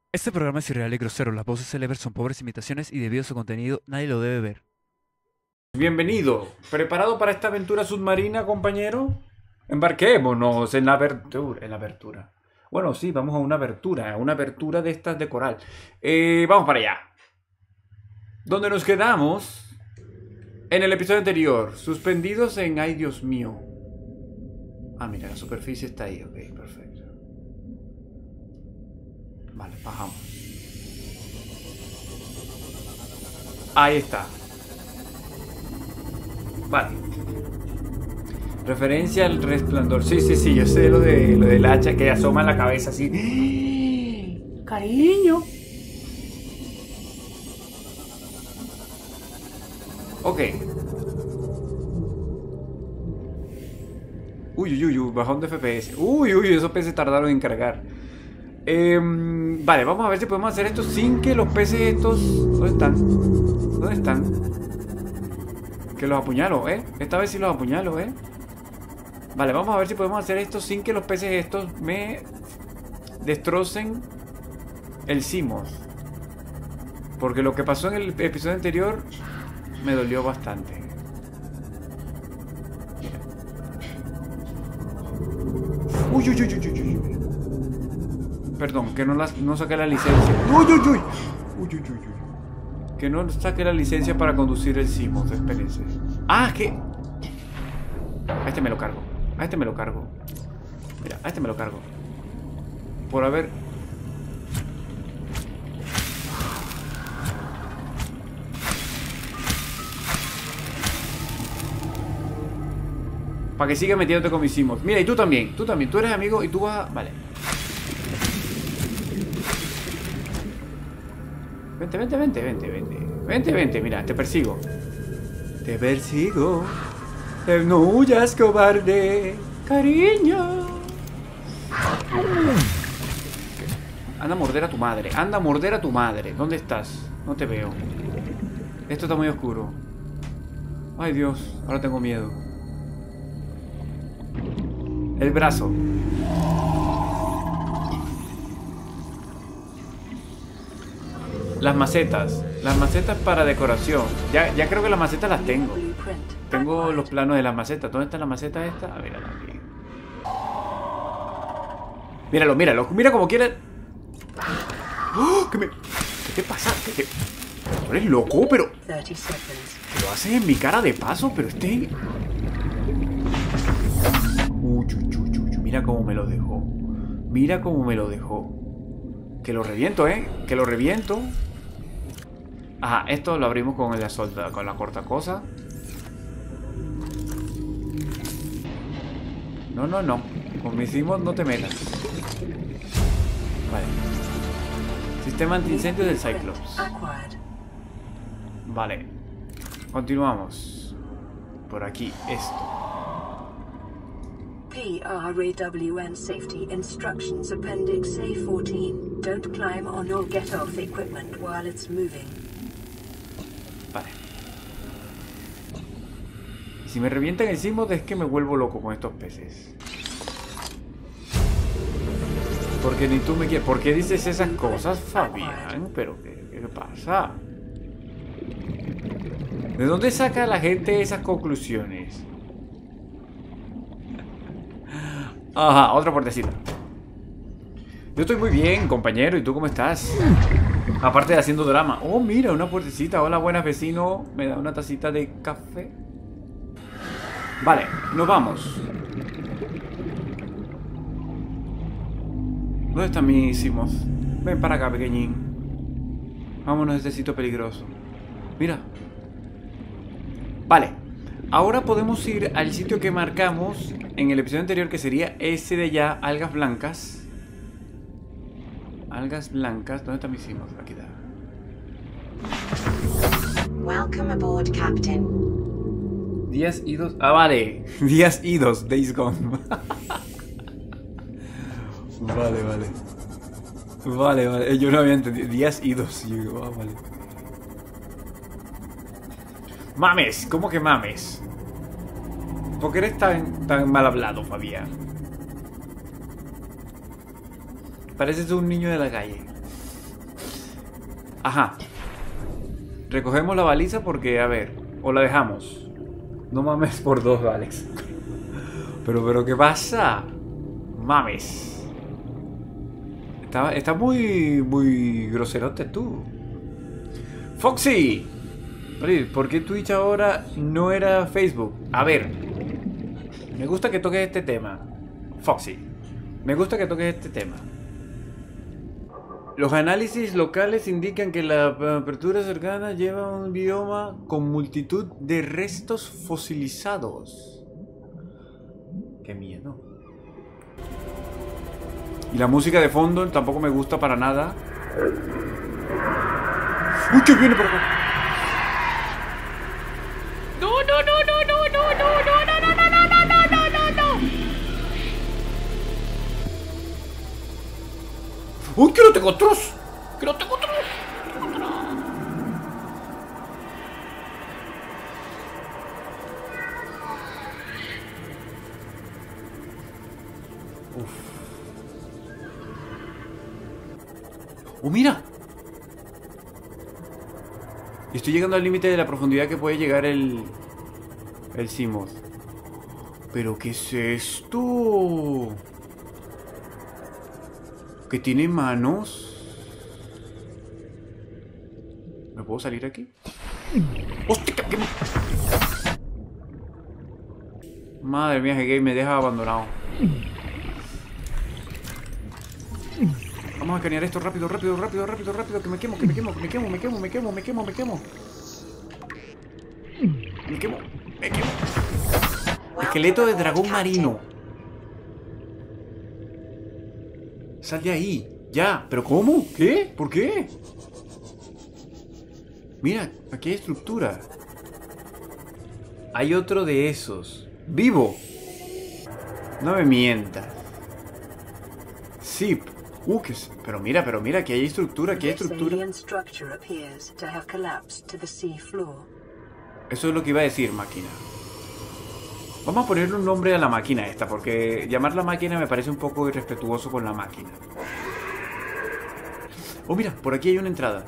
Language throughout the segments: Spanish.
Este programa es irreal y grosero, las voces célebres son pobres imitaciones y debido a su contenido nadie lo debe ver. Bienvenido. ¿Preparado para esta aventura submarina, compañero? Embarquémonos en la abertura. Bueno, sí, vamos a una abertura de estas de coral. Vamos para allá. ¿Dónde nos quedamos? En el episodio anterior, suspendidos en... ¡Ay, Dios mío! Ah, mira, la superficie está ahí. Ok, perfecto. Vale, bajamos. Ahí está. Vale. Referencia al resplandor. Sí, sí, sí, yo sé lo del hacha que asoma en la cabeza así. Cariño. Ok. Uy, uy, uy, uy, bajón de FPS. Uy, uy, esos peces tardaron en cargar. Vale, vamos a ver si podemos hacer esto sin que los peces estos... ¿Dónde están? ¿Dónde están? Que los apuñalo, ¿eh? Esta vez sí los apuñalo, ¿eh? Vale, vamos a ver si podemos hacer esto sin que los peces estos me destrocen el Simos. Porque lo que pasó en el episodio anterior me dolió bastante. Uy, uy, uy, uy, uy, uy. Perdón, que no saqué la licencia. Uy, uy, uy. Uy, uy, uy, uy. Que no saqué la licencia para conducir el Simos, espérense. Ah, que... A este me lo cargo. A este me lo cargo. Mira, a este me lo cargo. Por haber... Para que siga metiéndote con mis Simos. Mira, y tú también. Tú también. Tú eres amigo y tú vas a... Vale. Vente, vente, vente, vente, vente. Vente, vente, mira, te persigo. Te persigo. No huyas, cobarde. Cariño. Anda a morder a tu madre. Anda a morder a tu madre. ¿Dónde estás? No te veo. Esto está muy oscuro. Ay, Dios. Ahora tengo miedo. El brazo. Las macetas. Las macetas para decoración. Ya creo que las macetas las tengo. Tengo los planos de las macetas. ¿Dónde está la maceta esta? Ah, mírala aquí. Míralo, míralo. Mira como quiere. ¡Oh! ¿Qué te pasa? ¿Tú eres loco? Pero... Lo haces en mi cara de paso, pero este... Uy, uy, uy, uy. Mira cómo me lo dejó. Mira cómo me lo dejó. Que lo reviento, ¿eh? Que lo reviento. Ajá, esto lo abrimos con la solda, con la corta cosa. No, no, no. Con mis Simos no te metas. Vale. Sistema antiincendios del Cyclops. Vale. Continuamos. Por aquí, esto. PRAWN Safety Instructions Appendix A14. Don't climb on or get off equipment while it's moving. Vale. Y si me revientan el Simos es que me vuelvo loco con estos peces. Porque ni tú me quieres. ¿Por qué dices esas cosas, Fabián? ¿Pero qué pasa? ¿De dónde saca la gente esas conclusiones? Ajá, otra puertecita. Yo estoy muy bien, compañero. ¿Y tú cómo estás? Aparte de haciendo drama. Oh, mira, una puertecita. Hola, buenas, vecino. ¿Me da una tacita de café? Vale, nos vamos. ¿Dónde están mis Simos? Ven para acá, pequeñín. Vámonos a este sitio peligroso. Mira. Vale. Ahora podemos ir al sitio que marcamos en el episodio anterior, que sería ese de allá, algas blancas. Algas blancas. ¿Dónde están mis Simos? Aquí está. Welcome aboard, Captain. Días idos. Ah, vale. Días idos. Days gone. Vale, vale. Vale, vale. Yo no había entendido. Días idos. Yo digo, ah, vale. Mames. ¿Cómo que mames? ¿Por qué eres tan mal hablado, Fabián? Pareces un niño de la calle. Ajá. Recogemos la baliza porque, a ver, o la dejamos. No mames por dos, Alex. Pero, ¿qué pasa? Mames. Está muy groserote tú. Foxy. Oye, ¿por qué Twitch ahora no era Facebook? A ver. Me gusta que toques este tema. Foxy. Me gusta que toques este tema. Los análisis locales indican que la apertura cercana lleva un bioma con multitud de restos fosilizados. ¡Qué miedo! Y la música de fondo tampoco me gusta para nada. ¡Uy, qué viene por acá! ¡No! ¡Uy, que no tengo atrás! ¡Que no tengo atrás! ¡Oh, mira! Estoy llegando al límite de la profundidad que puede llegar el Seamoth. ¿Pero qué es esto? ¿Que tiene manos? ¿Me puedo salir aquí? ¡Hostia! ¿Qué? Madre mía, G-Game me deja abandonado. Vamos a escanear esto rápido, que me quemo. Esqueleto de dragón marino. Sal de ahí, ya. ¿Pero cómo? ¿Qué? ¿Por qué? Mira, aquí hay estructura. Hay otro de esos. ¡Vivo! No me mientas. Zip. Pero mira, aquí hay estructura, Eso es lo que iba a decir, máquina. Vamos a ponerle un nombre a la máquina esta, porque llamarla máquina me parece un poco irrespetuoso con la máquina. Oh, mira, por aquí hay una entrada.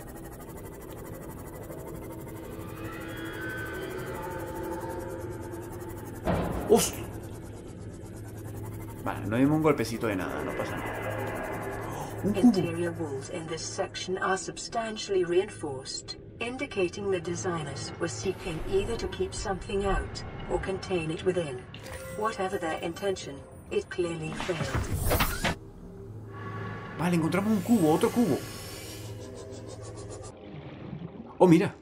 ¡Hostia! Vale, no dimos un golpecito de nada, no pasa nada. Interior walls in this section are substantially reinforced, indicating the designers were seeking either to keep something out or contain it within. Whatever their intention, it clearly failed. Vale, encontramos un cubo, otro cubo. Oh, mira.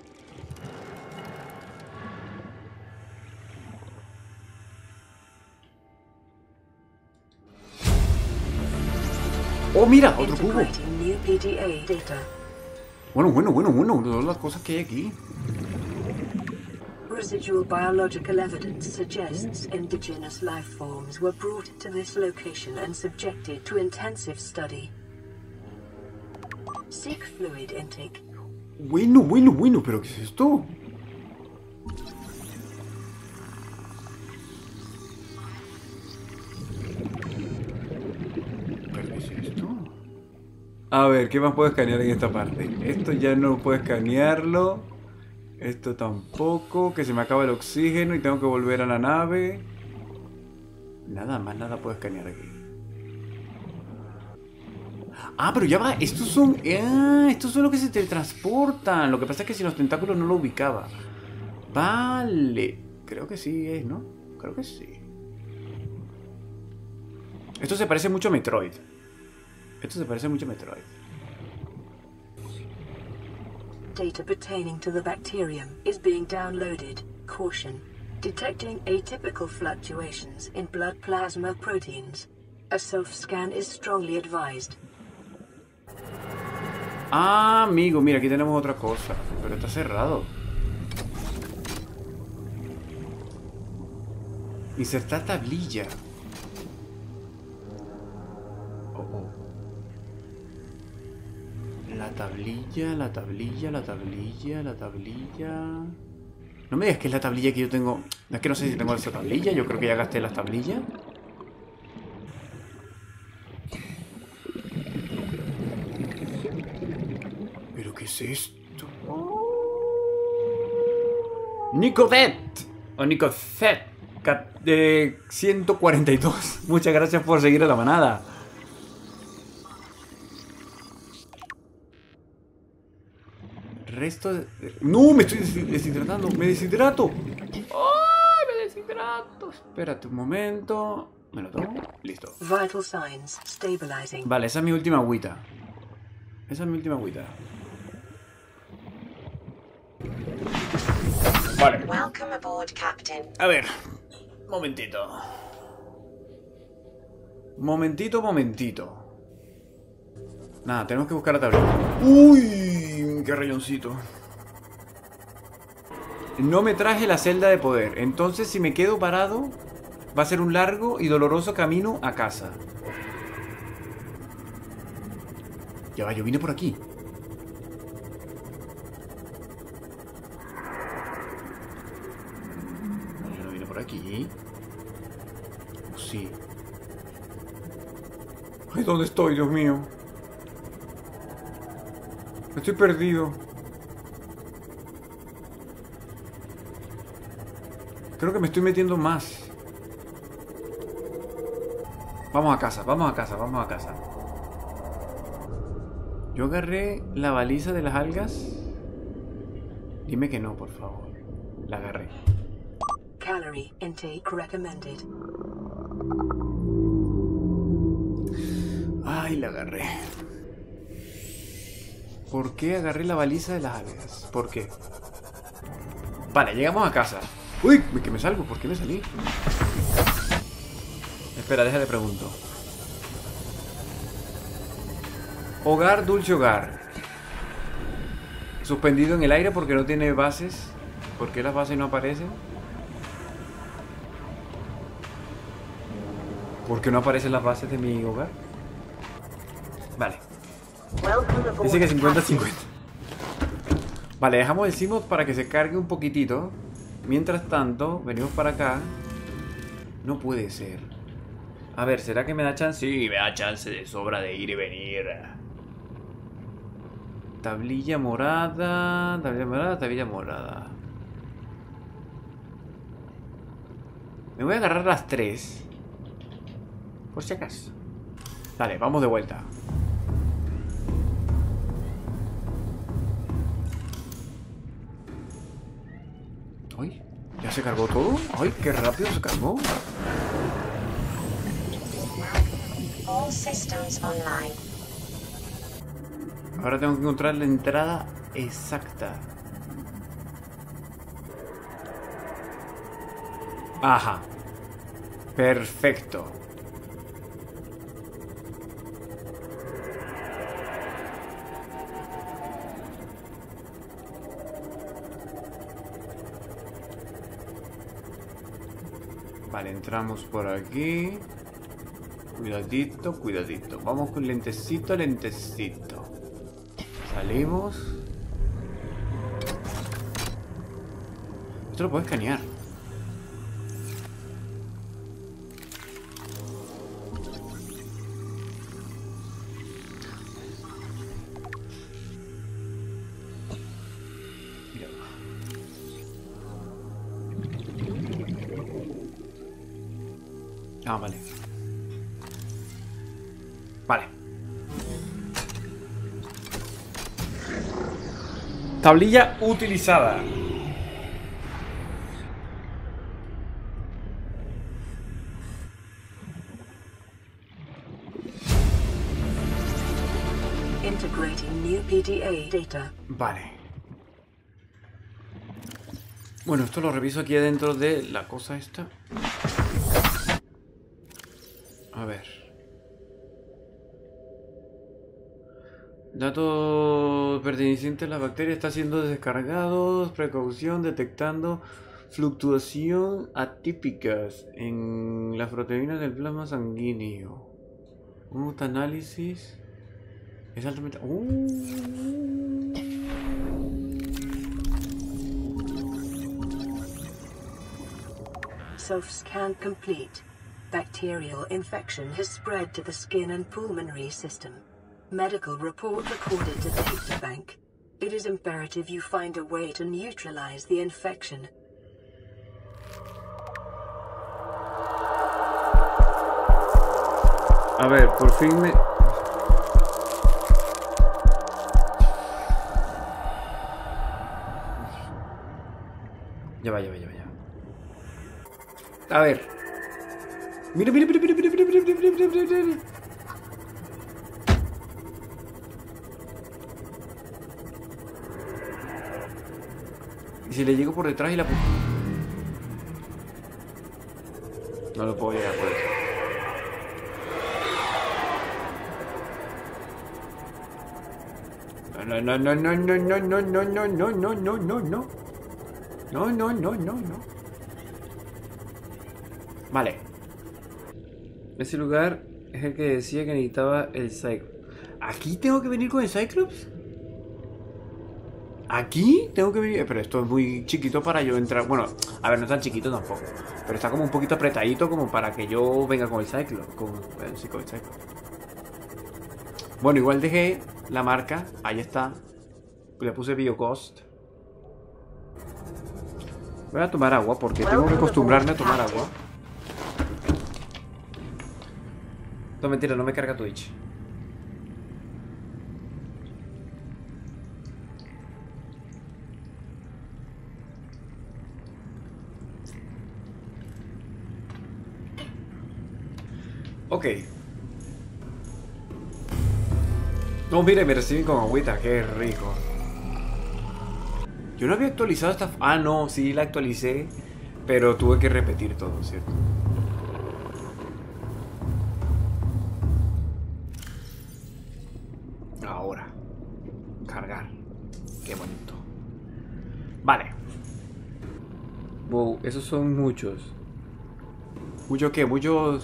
Oh, mira, otro cubo. Bueno, todas las cosas que hay aquí. Residual biological evidence suggests indigenous life forms were brought to this location and subjected to intensive study. Seek fluid intake. Bueno, pero ¿qué es esto? A ver, ¿qué más puedo escanear en esta parte? Esto ya no puedo escanearlo. Esto tampoco. Que se me acaba el oxígeno y tengo que volver a la nave. Nada puedo escanear aquí. Ah, pero ya va. Estos son los que se teletransportan. Lo que pasa es que sin los tentáculos no lo ubicaba. Vale. Creo que sí es, ¿no? Creo que sí. Esto se parece mucho a Metroid. Data pertaining to the bacterium is being downloaded. Caution. Detecting atypical fluctuations in blood plasma proteins. A self-scan is strongly advised. Ah, amigo, mira, aquí tenemos otra cosa. Pero está cerrado. Insertar tablilla. La tablilla. No me digas que es la tablilla que yo tengo. Es que no sé si tengo esa tablilla. Yo creo que ya gasté las tablillas. ¿Qué es esto? Nicodette. O Nicodette. 142. Muchas gracias por seguir a la manada. Resto de... ¡No! Me estoy deshidratando. ¡Me deshidrato! ¡Ay! Me deshidrato. Espérate un momento. Me lo tomo. Listo. Vital signs stabilizing. Vale, esa es mi última agüita. Esa es mi última agüita. Vale. Welcome aboard, Captain. A ver. Momentito. Momentito. Nada, tenemos que buscar la tableta. ¡Uy! ¡Qué rayoncito! No me traje la celda de poder. Entonces, si me quedo parado, va a ser un largo y doloroso camino a casa. Ya va, yo vine por aquí. Yo no vine por aquí. Oh, sí. Ay, ¿dónde estoy, Dios mío? Estoy perdido. Creo que me estoy metiendo más. Vamos a casa. Yo agarré la baliza de las algas. Dime que no, por favor. La agarré. Calorie intake recommended. Ay, la agarré. ¿Por qué agarré la baliza de las algas? ¿Por qué? Vale, llegamos a casa. Uy, que me salgo. ¿Por qué me salí? Espera, déjale pregunto. Hogar, dulce hogar. Suspendido en el aire porque no tiene bases. ¿Por qué las bases no aparecen? ¿Por qué no aparecen las bases de mi hogar? Vale. Dice que 50-50. Vale, dejamos el CMOD para que se cargue un poquitito. Mientras tanto, venimos para acá. No puede ser. A ver, ¿será que me da chance? Sí, me da chance de sobra de ir y venir. Tablilla morada. Tablilla morada. Me voy a agarrar las 3. Por si acaso. Dale, vamos de vuelta. Ay, ¿ya se cargó todo? Ay, qué rápido se cargó. All systems online. Ahora tengo que encontrar la entrada exacta. Ajá. Perfecto. Vale, entramos por aquí. Cuidadito, cuidadito. Vamos con lentecito, lentecito. Salimos. Esto lo puedo escanear. Mira. Ah, vale. Vale. Tablilla utilizada. Integrating new PDA data. Vale. Bueno, esto lo reviso aquí dentro de la cosa esta. A ver. Datos pertenecientes a la bacteria están siendo descargados. Precaución, detectando fluctuación atípicas en las proteínas del plasma sanguíneo. Un análisis es altamente... Self-scan complete. Bacterial infection has spread to the skin and pulmonary system. Medical report recorded to databank. It is imperative you find a way to neutralize the infection. A ver, por fin me... Ya va. A ver. Mira. ¿Y si le llego por detrás y la... No lo puedo llegar por eso. No. Vale. Ese lugar es el que decía que necesitaba el Cyclops. ¿Aquí tengo que venir con el Cyclops? ¿Aquí tengo que venir? Pero esto es muy chiquito para yo entrar. Bueno, a ver, no es tan chiquito tampoco. Pero está como un poquito apretadito como para que yo venga con el Cyclops. Con el Cyclops. Bueno, igual dejé la marca. Ahí está. Le puse BioGhost. Voy a tomar agua porque tengo que acostumbrarme a tomar agua. No, mentira, no me carga Twitch. Ok. No, mire, me reciben con agüita, qué rico. Yo no había actualizado esta... Ah, no, sí la actualicé, pero tuve que repetir todo, ¿cierto? Ahora. Cargar. Qué bonito. Vale. Wow, esos son muchos. ¿Muchos qué?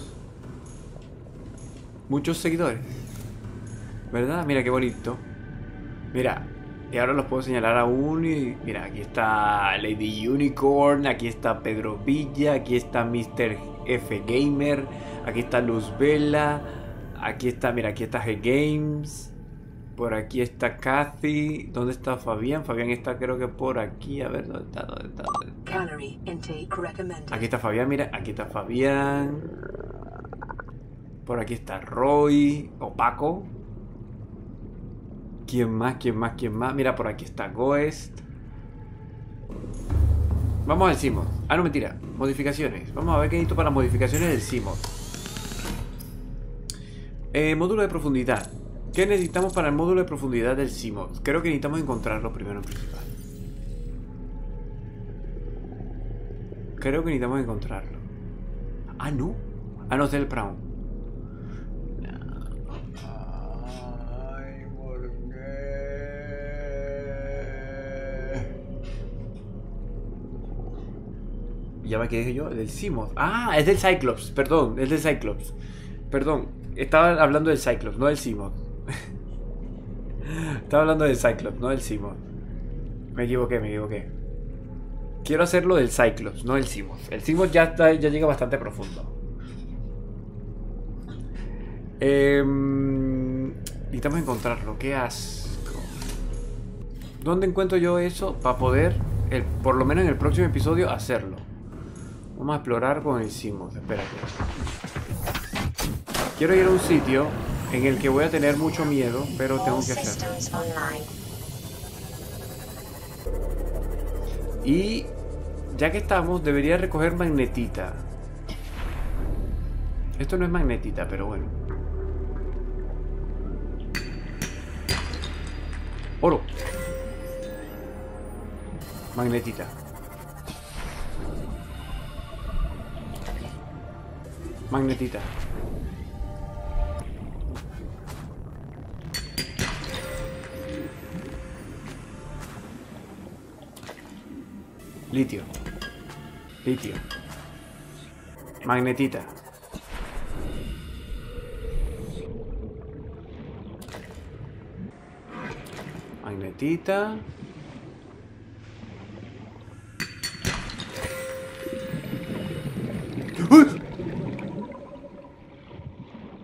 Muchos seguidores. ¿Verdad? Mira qué bonito. Mira. Y ahora los puedo señalar aún y... Mira, aquí está Lady Unicorn, aquí está Pedro Villa, aquí está Mr. F Gamer, aquí está Luz Vela, aquí está, mira, aquí está G Games, por aquí está Kathy, ¿dónde está Fabián? Fabián está creo que por aquí, a ver, ¿dónde está? Calorie intake recommended. Aquí está Fabián, mira, aquí está Fabián, por aquí está Roy, o Paco. ¿Quién más? Mira, por aquí está Ghost. Vamos al CMOD. Ah, no, mentira. Modificaciones. Vamos a ver qué necesito para modificaciones del CMOD. Módulo de profundidad. ¿Qué necesitamos para el módulo de profundidad del CMOD? Creo que necesitamos encontrarlo primero en principal. Creo que necesitamos encontrarlo. Ah, no. Ah, no, es del Brown. Ya me quedé yo, del CMOD. Ah, es del Cyclops, perdón, es del Cyclops. Perdón, estaba hablando del Cyclops, no del CMOD. Estaba hablando del Cyclops, no del CMOD. Me equivoqué. Quiero hacerlo del Cyclops, no del CMOD. El CMOD ya llega bastante profundo. Necesitamos encontrarlo, qué asco. ¿Dónde encuentro yo eso para poder, por lo menos en el próximo episodio, hacerlo? Vamos a explorar con el CMOD. Espérate. Quiero ir a un sitio en el que voy a tener mucho miedo, pero tengo que hacerlo. Y ya que estamos, debería recoger magnetita. Esto no es magnetita, pero bueno. Oro. Magnetita. Magnetita. Litio. Magnetita. Magnetita.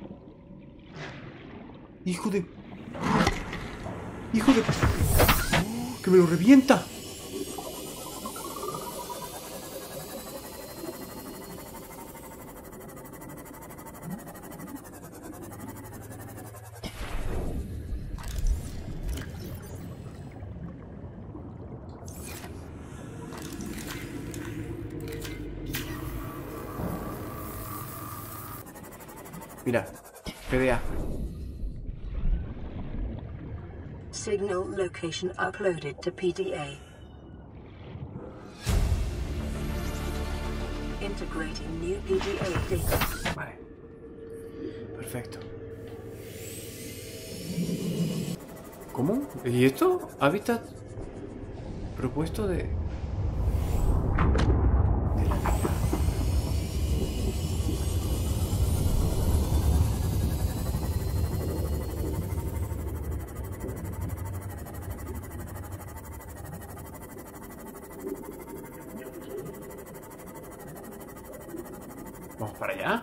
Hijo de... ¡Que me lo revienta! Mira, PDA. Signal location uploaded to PDA. Integrating new PDA data. Vale. Perfecto. ¿Cómo? ¿Y esto? Hábitat propuesto de la vida. Vamos para allá.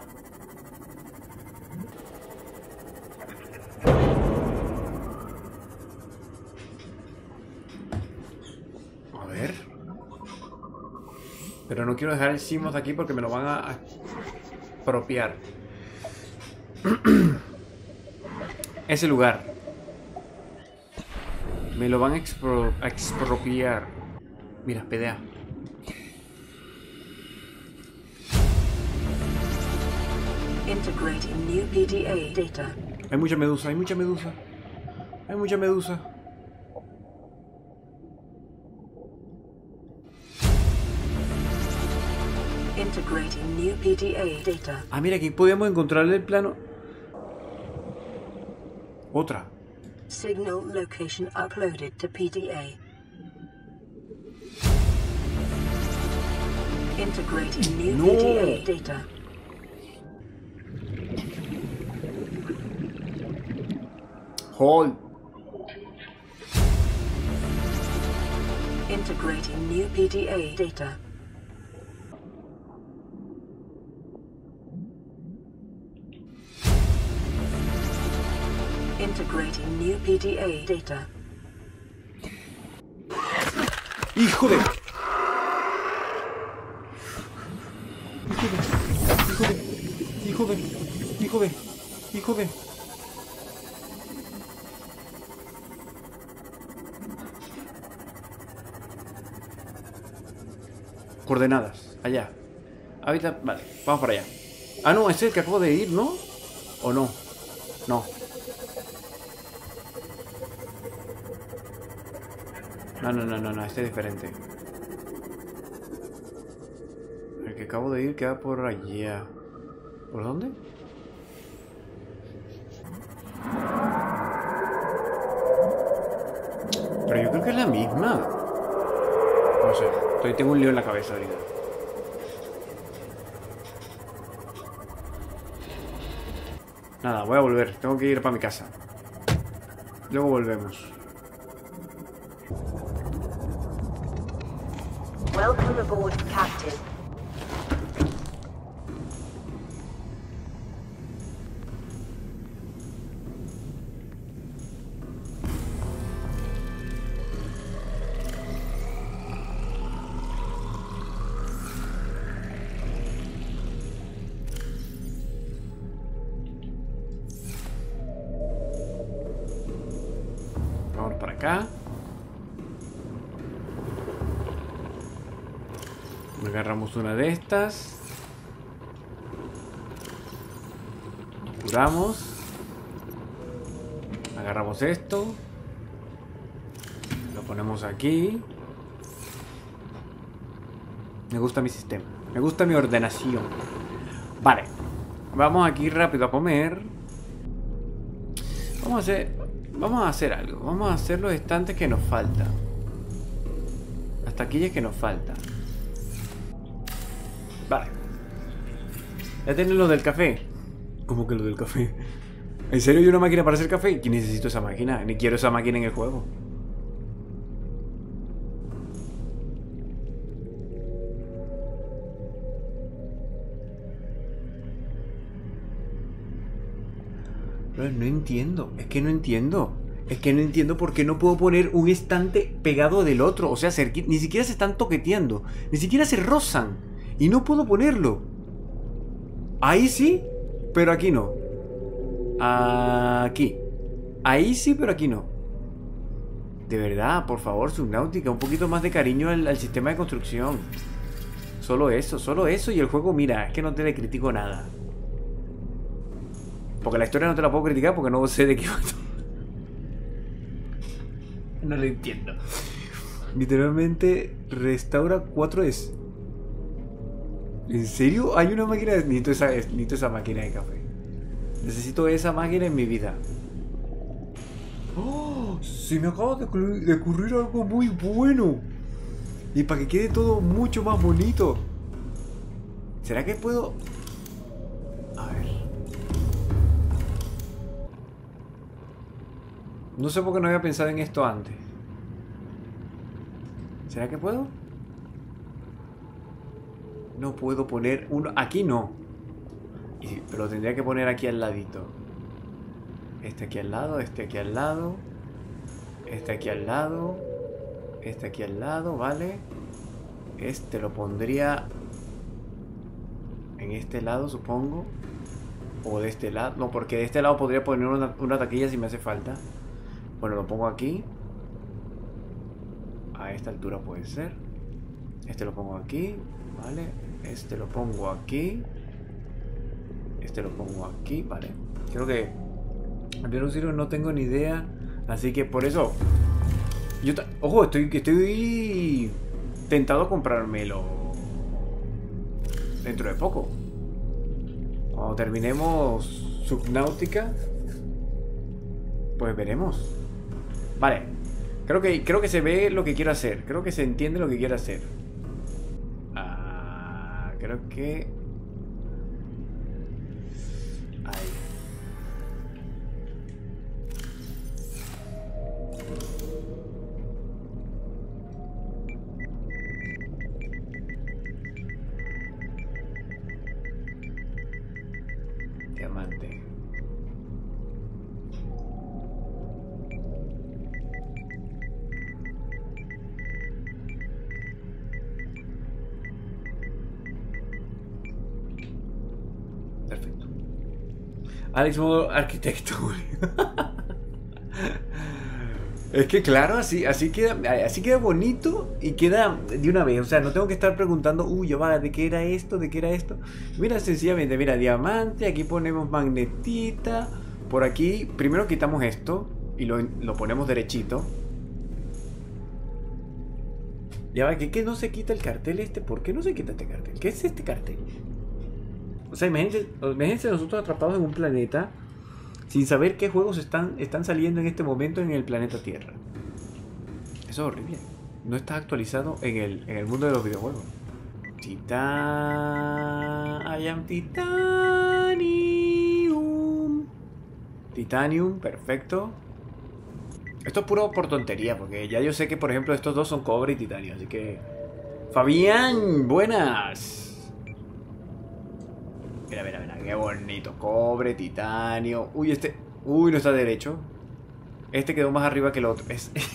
A ver. Pero no quiero dejar el Simos aquí porque me lo van a expropiar. Ese lugar. Me lo van a expropiar. Mira, PDA. Integrating new PDA data. Hay mucha medusa, hay mucha medusa. Hay mucha medusa. Integrating new PDA data. Ah, mira, aquí podíamos encontrarle el plano. Otra. Signal location uploaded to PDA. Integrating new No. PDA data. Hold. Integrating new PDA data. Integrating new PDA data. ¡Hijo de! ¡Hijo de! ¡Hijo de! ¡Hijo de! Coordenadas, allá. Hábitat, vale, vamos para allá. Ah, no, ese es el que acabo de ir, ¿no? ¿O no? No. No, este es diferente. El que acabo de ir queda por allá. ¿Por dónde? Pero yo creo que es la misma. No sé, tengo un lío en la cabeza ahorita. Nada, voy a volver. Tengo que ir para mi casa. Luego volvemos. Welcome aboard, Captain. Vamos para acá. Agarramos una de estas. Curamos. Agarramos esto. Lo ponemos aquí. Me gusta mi sistema. Me gusta mi ordenación. Vale. Vamos aquí rápido a comer. Vamos a hacer algo. Vamos a hacer los estantes que nos faltan. Las taquillas que nos faltan. Vale. Ya tienen lo del café. ¿Cómo que lo del café? ¿En serio hay una máquina para hacer café? ¿Y necesito esa máquina? Ni quiero esa máquina en el juego. Pero no entiendo. Es que no entiendo. Es que no entiendo por qué no puedo poner un estante pegado del otro. O sea, ni siquiera se están toqueteando. Ni siquiera se rozan. Y no puedo ponerlo. Ahí sí, pero aquí no. Aquí. Ahí sí, pero aquí no. De verdad, por favor, Subnautica, un poquito más de cariño al sistema de construcción. Solo eso y el juego, mira, es que no te le critico nada. Porque la historia no te la puedo criticar porque no sé de qué va. No lo entiendo. Literalmente restaura 4S. ¿En serio? Hay una máquina de... Necesito esa máquina de café. Necesito esa máquina en mi vida. ¡Oh! Se me acaba de ocurrir algo muy bueno. Y para que quede todo mucho más bonito. ¿Será que puedo...? A ver. No sé por qué no había pensado en esto antes. ¿Será que puedo? No puedo poner uno... Aquí no. Pero tendría que poner aquí al ladito. Este aquí al lado, este aquí al lado. Este aquí al lado. Este aquí al lado, ¿vale? Este lo pondría... en este lado, supongo. O de este lado. No, porque de este lado podría poner una taquilla si me hace falta. Bueno, lo pongo aquí. A esta altura puede ser. Este lo pongo aquí, ¿vale? Este lo pongo aquí. Este lo pongo aquí, ¿vale? Creo que... Pero no tengo ni idea. Así que por eso... Ojo, estoy tentado a comprármelo dentro de poco. Cuando terminemos Subnautica, pues veremos. Vale, creo que se ve lo que quiero hacer. Creo que se entiende lo que quiero hacer. Creo que... ahí. Diamante. Perfecto. Alex modo arquitecto. Es que claro, así queda bonito y queda de una vez. O sea, no tengo que estar preguntando, uy, ya va, ¿de qué era esto? ¿De qué era esto? Mira, sencillamente, mira, diamante, aquí ponemos magnetita. Por aquí, primero quitamos esto y lo ponemos derechito. Ya va, ¿qué no se quita el cartel este? ¿Por qué no se quita este cartel? ¿Qué es este cartel? O sea, imagínense nosotros atrapados en un planeta sin saber qué juegos están saliendo en este momento en el planeta Tierra. Eso es horrible. No está actualizado en el mundo de los videojuegos. I am Titanium. Titanium, perfecto. Esto es puro por tontería, porque ya yo sé que, por ejemplo, estos dos son cobre y titanio, así que... Fabián, buenas. Mira, qué bonito. Cobre, titanio. Uy, uy, no está derecho. Este quedó más arriba que el otro.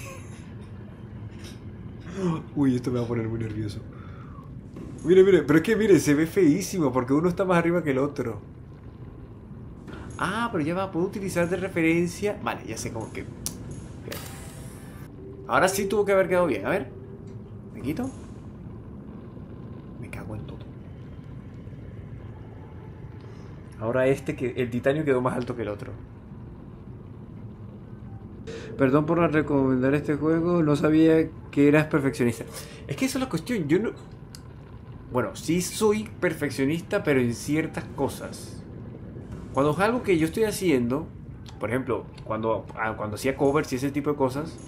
Uy, esto me va a poner muy nervioso. Mire, pero es que mire, se ve feísimo porque uno está más arriba que el otro. Pero ya va, puedo utilizar de referencia. Vale, ya sé cómo que... Ahora sí tuvo que haber quedado bien. A ver. ¿Me quito? Me cago en todo. Ahora el titanio quedó más alto que el otro. Perdón por recomendar este juego. No sabía que eras perfeccionista. Es que esa es la cuestión. Yo no... Bueno, sí soy perfeccionista, pero en ciertas cosas. Cuando es algo que yo estoy haciendo, por ejemplo, cuando hacía covers y ese tipo de cosas,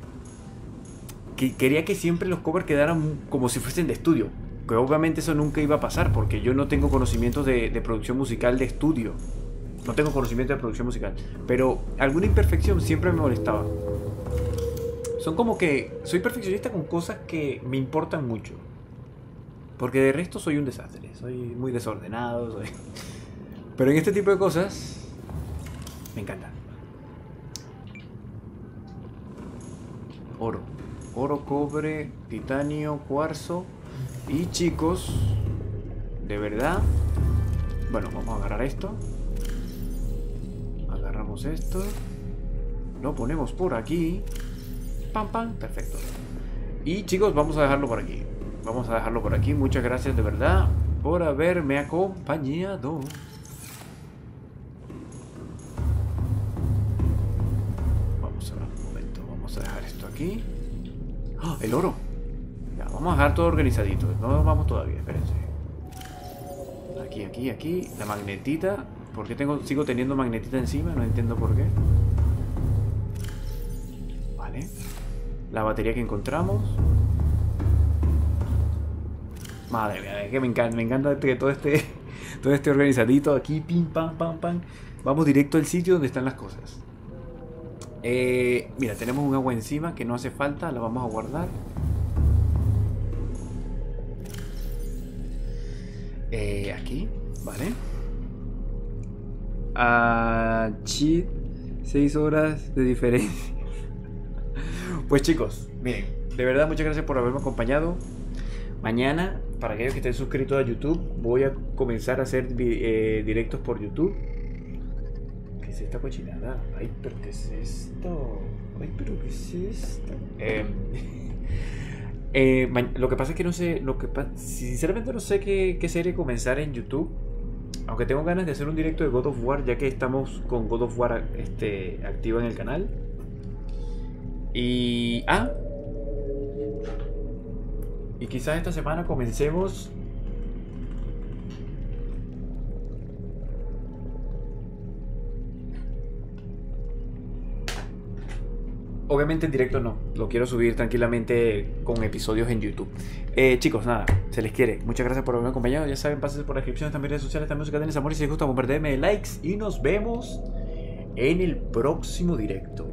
quería que siempre los covers quedaran como si fuesen de estudio. Que obviamente eso nunca iba a pasar, porque yo no tengo conocimientos de producción musical de estudio. No tengo conocimiento de producción musical. Pero alguna imperfección siempre me molestaba. Son como que... Soy perfeccionista con cosas que me importan mucho. Porque de resto soy un desastre. Soy muy desordenado. Pero en este tipo de cosas... Me encanta. Oro. Oro, cobre, titanio, cuarzo. Y chicos, de verdad. Bueno, vamos a agarrar esto. Agarramos esto. Lo ponemos por aquí. Pam, pam, perfecto. Y chicos, vamos a dejarlo por aquí. Vamos a dejarlo por aquí. Muchas gracias de verdad por haberme acompañado. Vamos a ver un momento. Vamos a dejar esto aquí. ¡Ah! El oro. Ya, vamos a dejar todo organizadito. No nos vamos todavía, espérense. Aquí, aquí, aquí. La magnetita. ¿Por qué sigo teniendo magnetita encima? No entiendo por qué. Vale. La batería que encontramos. Madre mía, es que me encanta que todo este organizadito aquí, pim, pam, pam, pam. Vamos directo al sitio donde están las cosas. Mira, tenemos un agua encima que no hace falta, la vamos a guardar. Aquí, vale. Cheat, 6 horas de diferencia. Pues chicos, miren, de verdad muchas gracias por haberme acompañado. Mañana, para aquellos que estén suscritos a YouTube, voy a comenzar a hacer directos por YouTube. ¿Qué es esta cochinada? Ay, pero ¿qué es esto? Ay, pero ¿qué es esto? Lo que pasa es que no sé, sinceramente no sé qué serie comenzar en YouTube. Aunque tengo ganas de hacer un directo de God of War, ya que estamos con God of War activo en el canal. Y quizás esta semana comencemos. Obviamente en directo no, lo quiero subir tranquilamente con episodios en YouTube. Chicos, nada, se les quiere. Muchas gracias por haberme acompañado. Ya saben, pásense por la descripción, también redes sociales, también música, tenis, amor. Y si les gusta, bombardearme de likes. Y nos vemos en el próximo directo.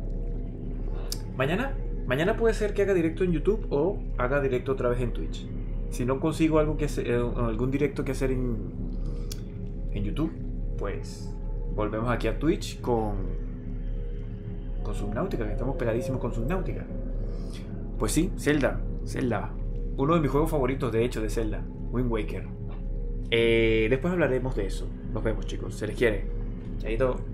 Mañana puede ser que haga directo en YouTube o haga directo otra vez en Twitch. Si no consigo algo que hacer, algún directo que hacer en YouTube, pues volvemos aquí a Twitch con Subnautica, que estamos pegadísimos con Subnautica. Pues sí, Zelda. Uno de mis juegos favoritos, de hecho, de Zelda, Wind Waker. Después hablaremos de eso. Nos vemos, chicos. Se les quiere. Chaito.